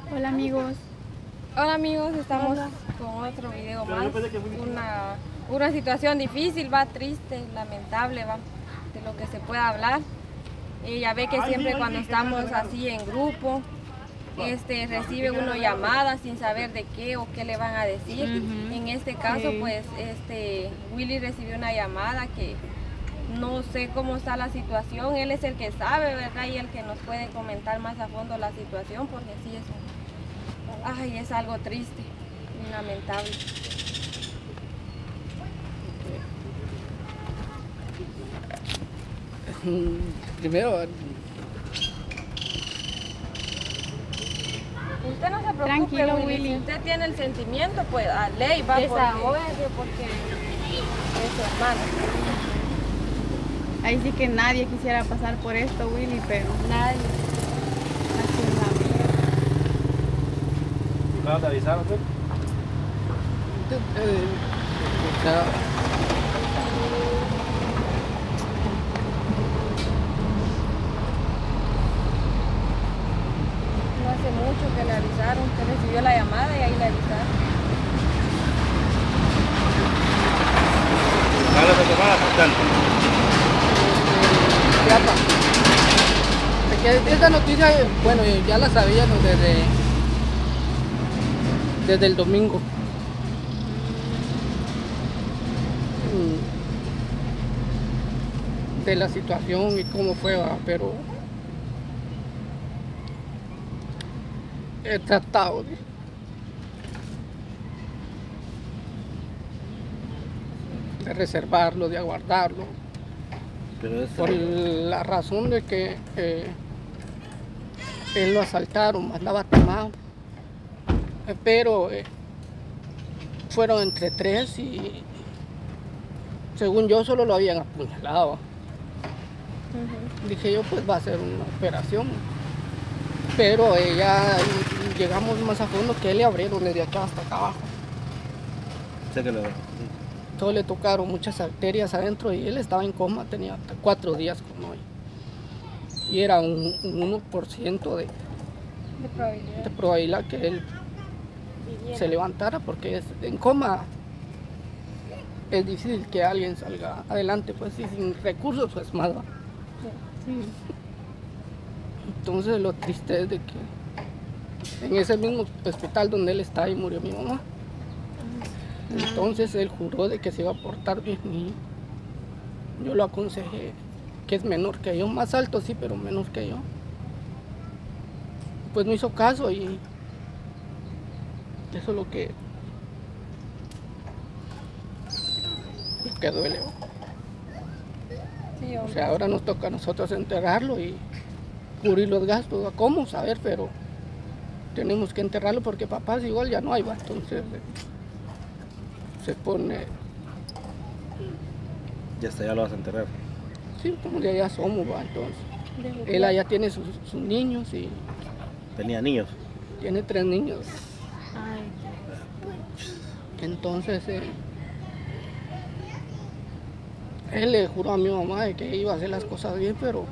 Hola amigos. Hola amigos, estamos con otro video más. Una situación difícil, va, triste, lamentable, va, de lo que se pueda hablar. Y ya ve que siempre cuando estamos así en grupo, recibe uno llamadas sin saber de qué o qué le van a decir. En este caso, pues, Willy recibió una llamada que no sé cómo está la situación. Él es el que sabe, ¿verdad? Y el que nos puede comentar más a fondo la situación, porque sí es algo triste y lamentable. Primero, Usted no se preocupe, Tranquilo, Willy. Willy. Si usted tiene el sentimiento, pues a ley va, porque es su hermano. Ahí sí que nadie quisiera pasar por esto, Willy, pero Nadie. así es la vida. ¿Cuándo te avisaron, pues? No hace mucho que le avisaron, usted recibió la llamada y ahí le avisaron. ¿Cuándo te tomaba por tanto? esta noticia, bueno, ya la sabíamos desde el domingo. De la situación y cómo fue, ¿va? Pero he tratado de reservarlo, de aguardarlo, Pero eso... por la razón de que él lo asaltaron, andaba tomado, pero fueron entre tres y según yo solo lo habían apuñalado. Dije yo, pues va a ser una operación, pero ya llegamos más a fondo que él le abrieron desde acá hasta acá abajo. Sé que lo... Todo le tocaron muchas arterias adentro y él estaba en coma, tenía 4 días con hoy. Y era un 1% de probabilidad que él se levantara, porque en coma es difícil que alguien salga adelante, pues sí, sin recursos pues más va. Sí. Entonces lo triste es de que en ese mismo hospital donde él está ahí murió mi mamá. Entonces él juró de que se iba a portar bien y yo lo aconsejé, que es menor que yo, más alto sí, pero menor que yo. Pues no hizo caso y eso es lo que duele. Sí, O sea, ahora nos toca a nosotros enterrarlo y cubrir los gastos. ¿Cómo? Saber, pero tenemos que enterrarlo porque papás igual ya no hay, ¿va? Entonces se pone... Ya está, ya lo vas a enterrar. Sí, como de allá somos, ¿va? Entonces él allá tiene sus niños y Tenía niños. tiene 3 niños. Ay, Entonces él le juró a mi mamá de que iba a hacer las cosas bien, pero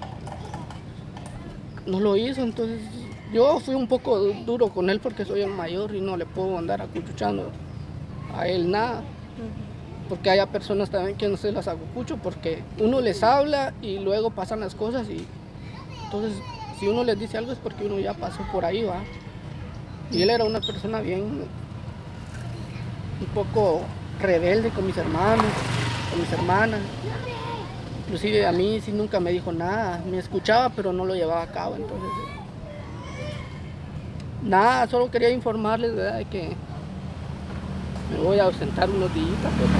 no lo hizo. Entonces yo fui un poco duro con él porque soy el mayor y no le puedo andar acuchuchando a él nada. Porque hay personas también que no se las acuchucho porque uno les habla y luego pasan las cosas y entonces si uno les dice algo es porque uno ya pasó por ahí, va. Y él era una persona bien, un poco rebelde con mis hermanos, con mis hermanas. Inclusive a mí sí nunca me dijo nada, me escuchaba pero no lo llevaba a cabo. Entonces nada, solo quería informarles, ¿verdad?, de que me voy a ausentar unos días.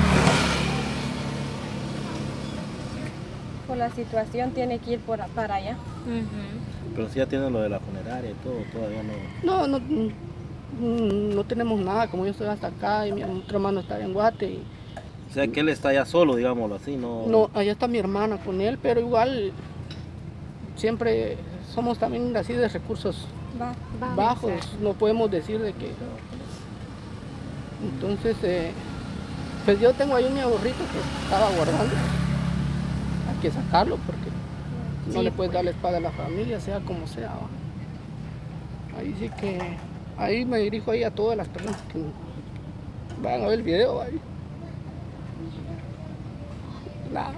por la situación tiene que ir para allá. Pero sí ya tienen lo de la funeraria y todo, todavía no... No tenemos nada, como yo estoy hasta acá y mi otro hermano está en Guate. Y O sea que él está ya solo, digámoslo así, ¿no? no, allá está mi hermana con él, pero igual siempre somos también así de recursos bajos, no podemos decir de que... Entonces, pues yo tengo ahí un mi ahorrito que estaba guardando, hay que sacarlo porque no le puedes dar la espalda a la familia, sea como sea, ¿va? Ahí sí que, ahí me dirijo ahí a todas las personas que van a ver el video ahí. Nada.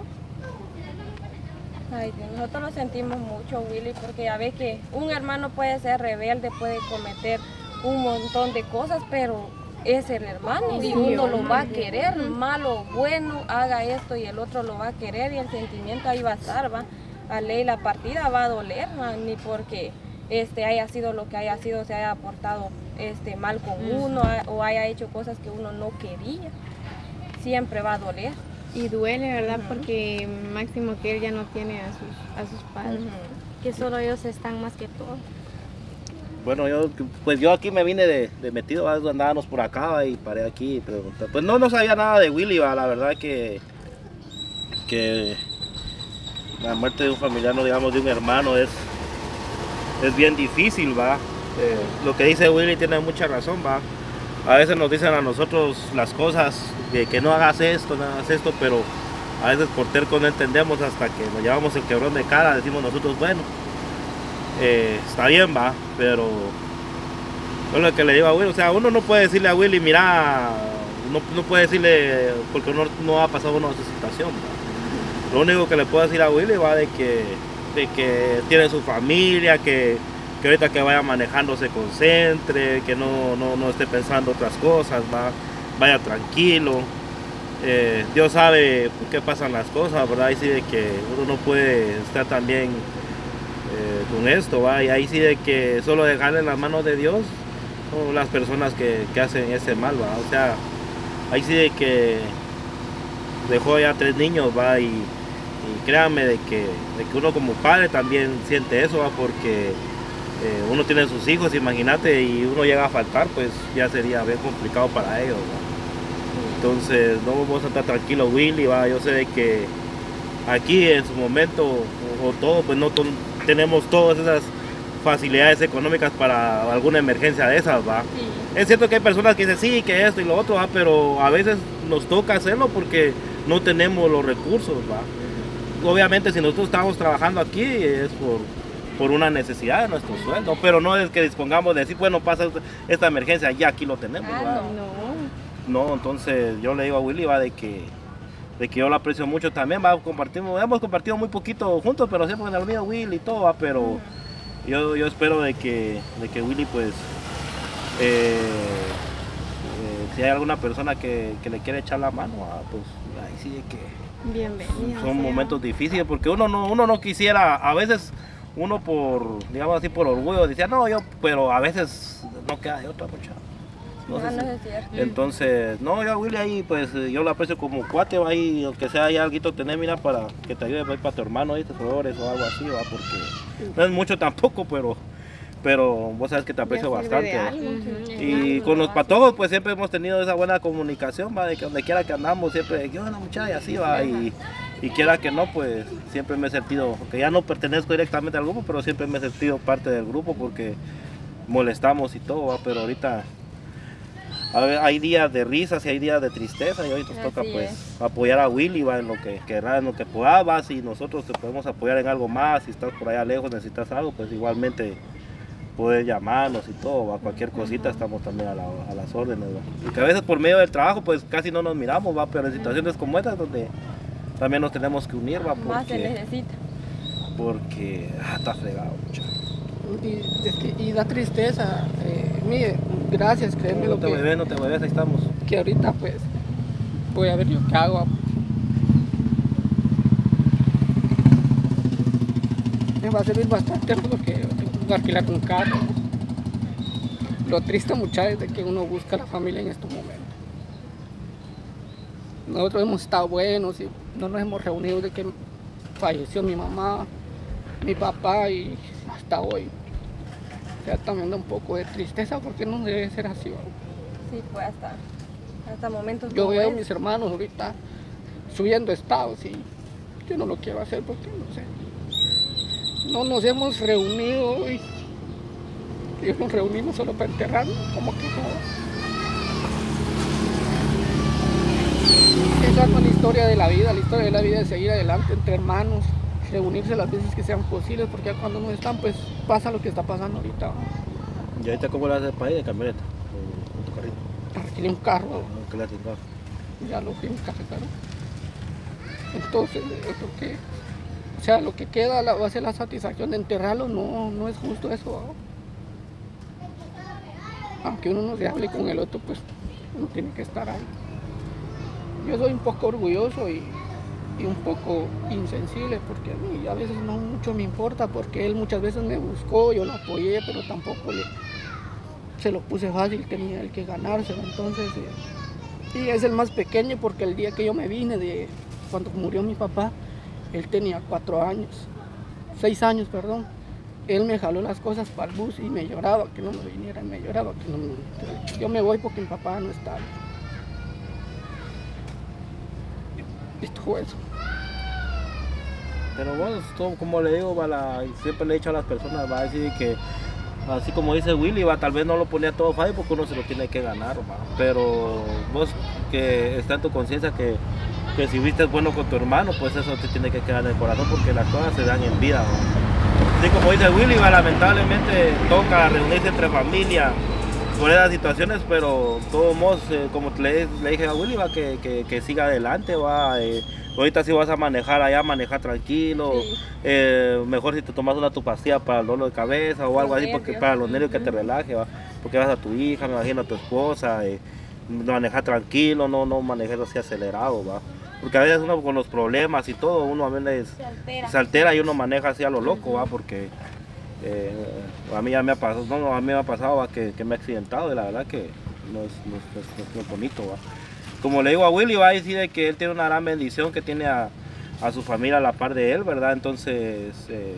Ay, nosotros lo sentimos mucho, Willy, porque ya ve que un hermano puede ser rebelde, puede cometer un montón de cosas, pero es el hermano y uno lo va a querer, malo, bueno, haga esto y el otro lo va a querer y el sentimiento ahí va a estar, va. A ley la partida va a doler, ni porque haya sido lo que haya sido, se haya portado mal con uno o haya hecho cosas que uno no quería, siempre va a doler. Y duele, ¿verdad? Porque máximo que él ya no tiene a sus padres. Que solo ellos están más que todo. Bueno, yo aquí me vine de metido, andábamos por acá y paré aquí y pregunté. Pues no sabía nada de Willy, la verdad que la muerte de un familiar, no digamos de un hermano, es bien difícil, va. Lo que dice Willy tiene mucha razón, va. A veces nos dicen a nosotros las cosas, que no hagas esto, pero a veces por terco no entendemos hasta que nos llevamos el quebrón de cara, decimos nosotros, bueno, está bien, va, pero es lo que le digo a Willy, o sea, uno no puede decirle a Willy, mira, no puede decirle, porque uno no ha pasado una situación, va. Lo único que le puedo decir a Willy va de que tiene su familia, que ahorita que vaya manejando se concentre, que no esté pensando otras cosas, vaya tranquilo. Dios sabe por qué pasan las cosas, ¿verdad? Y sí de que uno no puede estar también con esto, ¿va? Y ahí sí de que solo dejarle en las manos de Dios son las personas que hacen ese mal, ¿va? O sea, ahí sí de que dejó ya 3 niños, ¿va? Y créanme de que uno como padre también siente eso, ¿va? Porque uno tiene sus hijos, imagínate, y uno llega a faltar, pues ya sería bien complicado para ellos, ¿va? Entonces no vamos a estar tranquilos, Willy, ¿va? Yo sé de que aquí en su momento o todo, pues no tenemos todas esas facilidades económicas para alguna emergencia de esas, ¿va? Sí. Es cierto que hay personas que dicen sí, que esto y lo otro, ¿va? Pero a veces nos toca hacerlo porque no tenemos los recursos, ¿va? Obviamente si nosotros estamos trabajando aquí es por una necesidad de nuestro sueldo, pero no es que dispongamos de decir, bueno, pasa esta emergencia, ya aquí lo tenemos, ¿va? No, entonces yo le digo a Willy, ¿va? De que yo lo aprecio mucho también, ¿va? Hemos compartido muy poquito juntos, pero siempre en el mío Willy y todo, ¿va? Pero yo espero de que Willy, pues, si hay alguna persona que le quiere echar la mano, pues ahí sí de que bienvenido. Son momentos difíciles porque uno no quisiera, a veces uno por, digamos así, por orgullo decía, no, pero a veces no queda de otra, muchacha. No es cierto. Entonces, no, yo a Willy ahí, pues yo lo aprecio como cuate, va ahí, aunque sea hay algo tener, mira, para que te ayude para tu hermano, ¿viste? Flores o algo así, va, porque no es mucho tampoco, pero vos sabes que te aprecio bastante. Y con los patojos, pues siempre hemos tenido esa buena comunicación, va, de que donde quiera que andamos, siempre, yo una muchacha, así va, y quiera que no, pues siempre me he sentido, aunque ya no pertenezco directamente al grupo, pero siempre me he sentido parte del grupo porque molestamos y todo, ¿va? Pero ahorita hay días de risas y hay días de tristeza y hoy nos toca pues apoyar a Willy, ¿va? En lo que querrá, en lo que pueda, si nosotros te podemos apoyar en algo más, si estás por allá lejos, necesitas algo, pues igualmente puedes llamarnos y todo, ¿va? Cualquier cosita estamos también a las órdenes, ¿va? Y que a veces por medio del trabajo pues casi no nos miramos, ¿va? Pero en situaciones como estas donde también nos tenemos que unir, ¿va? Más se necesita. Porque está fregado, muchachos. Y da tristeza, mire, gracias, créeme no te mueves, ahí estamos. Que ahorita pues voy a ver yo qué hago. Me va a servir bastante porque tengo que alquilar un carro. Lo triste, muchachos, es de que uno busca a la familia en estos momentos. Nosotros hemos estado buenos y no nos hemos reunido de que falleció mi mamá, mi papá y hasta hoy. O sea, también da un poco de tristeza porque no debe ser así, ¿no? Sí, pues hasta momentos. Yo veo a mis hermanos ahorita subiendo estados y yo no lo quiero hacer porque no sé. No nos hemos reunido y nos reunimos solo para enterrarnos, como que no. Esa es la historia de la vida es seguir adelante entre hermanos, reunirse las veces que sean posibles, porque cuando no están, pues pasa lo que está pasando ahorita. ¿Y ahorita cómo le haces para ir de camioneta? ¿Con tu carrito? Alquilé un carro, ¿Qué le haces en carro? ya lo fui cargado. Entonces, eso que, o sea, lo que queda va a ser la satisfacción de enterrarlo, no es justo eso. ¿No? Aunque uno no se hable con el otro, pues uno tiene que estar ahí. Yo soy un poco orgulloso y un poco insensible, porque a mí a veces no mucho me importa, porque él muchas veces me buscó, yo lo apoyé, pero tampoco se lo puse fácil, tenía el que ganárselo. Entonces, y es el más pequeño, porque el día que yo me vine, cuando murió mi papá, él tenía 6 años, perdón. Él me jaló las cosas para el bus y me lloraba que no me viniera, me lloraba que no me... Yo me voy porque mi papá no está. Y todo eso. Pero bueno, todo, como le digo, siempre le he dicho a las personas, va a decir que, así como dice Willy, tal vez no lo ponía todo fácil porque uno se lo tiene que ganar, va. Pero vos que está en tu conciencia que si viste bueno con tu hermano, pues eso te tiene que quedar en el corazón, porque las cosas se dan en vida, va. Así como dice Willy, lamentablemente toca reunirse entre familia por esas situaciones, pero de todos modos, como le dije a Willy, que siga adelante, ahorita si vas a manejar allá, manejar tranquilo, sí. Mejor si te tomas tu pastilla para el dolor de cabeza o algo así, porque para los nervios que te relaje, porque vas a tu hija, me imagino a tu esposa, manejar tranquilo, no manejar así acelerado, ¿va? Porque a veces uno con los problemas y todo, uno a veces se altera y uno maneja así a lo loco, ¿va? Porque a mí ya me ha pasado, a mí me ha pasado que me he accidentado y la verdad que no es bonito, ¿va? Como le digo a Willy, va a decir que él tiene una gran bendición, que tiene a su familia a la par de él, ¿verdad? Entonces,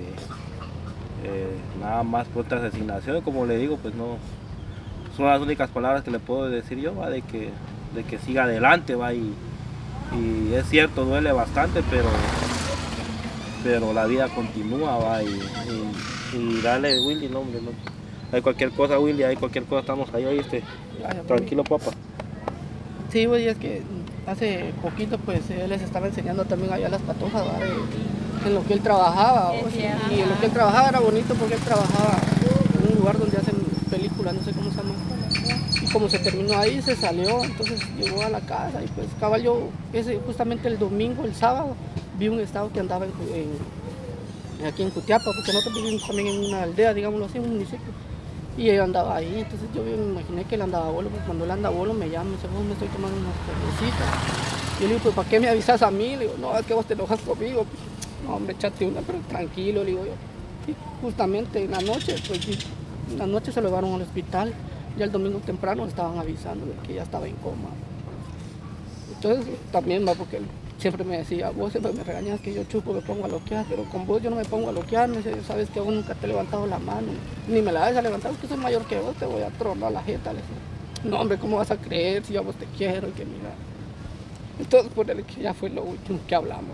nada más por esta asesinación, como le digo, pues no, son las únicas palabras que le puedo decir yo, ¿va? De que siga adelante, ¿va? Y es cierto, duele bastante, pero la vida continúa, ¿va? Y dale, Willy, no, hay cualquier cosa, Willy, hay cualquier cosa, estamos ahí, ¿oíste? Tranquilo, papá. Sí, güey, es que hace poquito, pues, él les estaba enseñando también allá las patojas, ¿va? En lo que él trabajaba, y en lo que él trabajaba era bonito porque él trabajaba en un lugar donde hacen películas, no sé cómo se llama. Y como se terminó ahí, se salió, entonces llegó a la casa y pues cabal yo, justamente el domingo, el sábado, vi un estado que andaba aquí en Cutiapa, porque nosotros vivimos también en una aldea, digámoslo así, en un municipio. Y él andaba ahí, entonces yo me imaginé que él andaba bolo, pues cuando él anda bolo me llama, me dice, vos me estoy tomando unas cervecitas. Y yo le digo, pues ¿para qué me avisas a mí? Le digo, no, es que vos te enojas conmigo. No, hombre, échate una, pero tranquilo, le digo yo. Y justamente en la noche, pues en la noche se lo llevaron al hospital. Ya el domingo temprano le estaban avisando de que ya estaba en coma. Entonces también va porque él siempre me decía, vos siempre me regañas que yo chupo, me pongo a loquear, pero con vos yo no me pongo a loquear, me dice, sabes que vos nunca te he levantado la mano, ni me la vas a levantar, porque soy mayor que vos, te voy a tronar la jeta. Le decía, no hombre, ¿cómo vas a creer si yo a vos te quiero y que mira? Entonces por él que ya fue lo último que hablamos.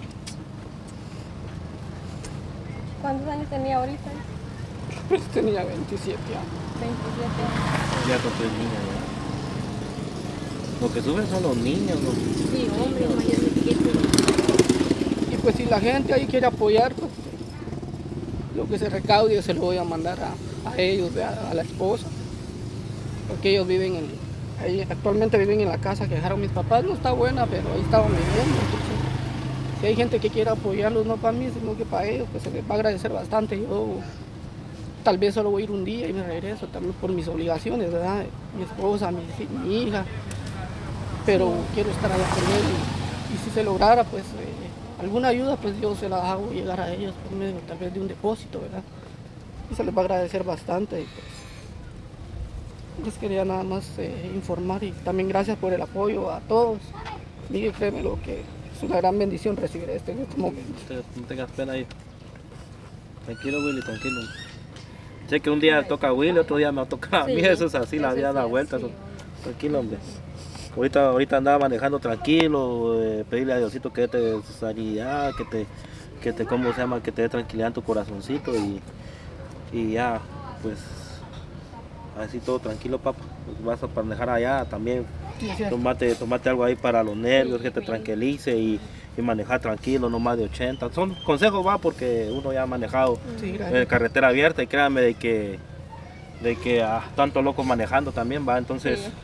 ¿Cuántos años tenía ahorita? Pues tenía 27 años. 27 años. Ya con 3 niñas, ¿verdad? Lo que sufren son los niños, ¿no? Sí, hombres mayores de 7. Y pues si la gente ahí quiere apoyar, pues lo que se recaude se lo voy a mandar a ellos, a la esposa. Porque ellos actualmente viven en la casa que dejaron mis papás, no está buena, pero ahí estaban viviendo. Entonces, si hay gente que quiere apoyarlos, no para mí, sino que para ellos, pues se les va a agradecer bastante. Yo tal vez solo voy a ir un día y me regreso también por mis obligaciones, ¿verdad? Mi esposa, mi hija. Pero quiero estar allá con él y si se lograra, pues alguna ayuda, pues yo se la hago llegar a ellos por medio tal vez de un depósito, ¿verdad? Y se les va a agradecer bastante. Y pues, les quería nada más informar y también gracias por el apoyo a todos. Miguel, créeme lo que es una gran bendición recibir esto en este momento. No tengas pena ahí. Tranquilo, Willy, tranquilo. Sé que un día toca a Willy, otro día me va a tocar a mí, eso es así, la vida da vueltas. Sí. Tranquilo, hombre. Ahorita andaba manejando tranquilo, pedirle a Diosito que te dé sanidad, que te ¿cómo se llama? Que te dé tranquilidad en tu corazoncito y ya, pues así todo tranquilo, papá. Vas a manejar allá también, tomate algo ahí para los nervios, que te tranquilice y manejar tranquilo, no más de 80. Son consejos, va, porque uno ya ha manejado carretera abierta y créanme de que de que tanto locos manejando también, va, entonces, Sí.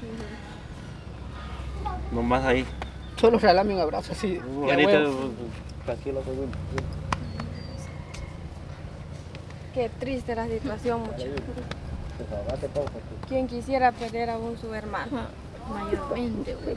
nomás ahí. Solo regálame un abrazo así. de Ahorita, huevo. tranquilo, pues, Qué triste la situación, mucho. Quien quisiera perder aún su hermano. Mayormente, güey.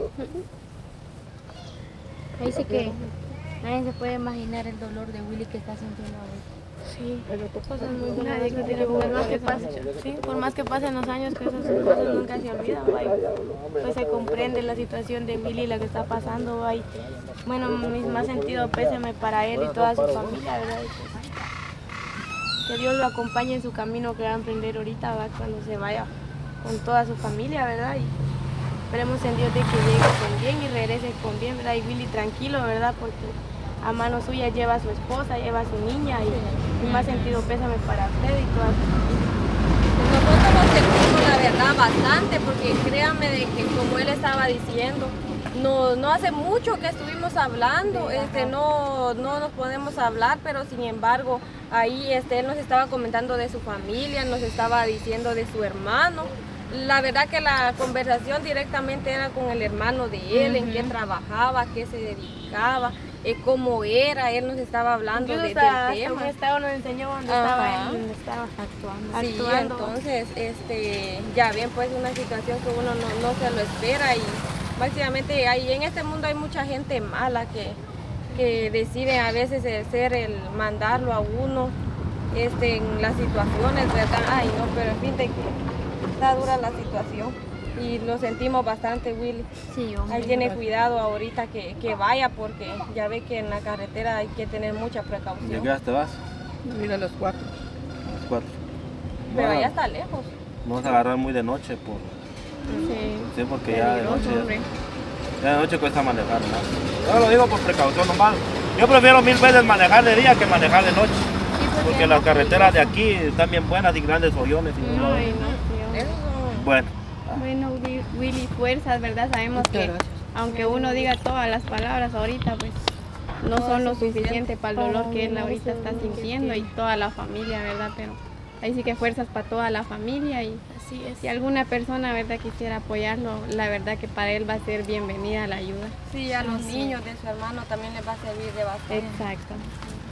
Ahí sí que nadie se puede imaginar el dolor de Willy que está sintiendo ahorita. Sí, cosas muy duras. Por más que pasen, sí, por más que pasen los años, que esas cosas nunca se olvidan. ¿Va? Pues se comprende la situación de Willy, la que está pasando. ¿Va? Y, bueno, mi más sentido pésame para él y toda su familia, ¿verdad? Y, pues, que Dios lo acompañe en su camino que va a emprender ahorita, ¿va? Cuando se vaya con toda su familia, ¿verdad? Y esperemos en Dios de que llegue con bien y regrese con bien, ¿verdad? Y Willy tranquilo, ¿verdad? Porque a mano suya lleva a su esposa, lleva a su niña y más sentido pésame para usted y toda su familia. Nosotros nos sentimos la verdad bastante porque créanme de que como él estaba diciendo, no hace mucho que estuvimos hablando, no nos podemos hablar, pero sin embargo ahí él nos estaba comentando de su familia, nos estaba diciendo de su hermano. La verdad que la conversación directamente era con el hermano de él, en qué trabajaba, qué se dedicaba, cómo era, él nos estaba hablando del tema. Un estado nos enseñó dónde estaba él, donde estaba actuando. Sí, entonces, ya bien, pues una situación que uno no se lo espera y básicamente en este mundo hay mucha gente mala que decide a veces mandarlo a uno en las situaciones, ¿verdad? Ay, no, pero en fin, de que está dura la situación y lo sentimos bastante, Willy. Sí, hombre. Ahí tiene cuidado ahorita que vaya porque ya ve que en la carretera hay que tener mucha ¿De precaución. qué hora te vas? Mira los 4. A las 4. Pero allá está lejos. Vamos a agarrar muy de noche, sí, porque ya de noche, ya de noche cuesta manejar más. Yo lo digo por precaución nomás. Yo prefiero 1000 veces manejar de día que manejar de noche. Porque las carreteras de aquí están bien buenas y grandes hoyones. Ay, no, sí, Eso son- Bueno, bueno, Willy, fuerzas, ¿verdad? Sabemos que aunque uno diga todas las palabras ahorita, pues no son lo suficiente para el dolor que él ahorita está sintiendo y toda la familia, ¿verdad? Pero ahí sí que fuerzas para toda la familia y así es. Si alguna persona, ¿verdad?, quisiera apoyarlo, la verdad que para él va a ser bienvenida la ayuda. Sí, a los niños de su hermano también les va a servir de bastante. Exacto.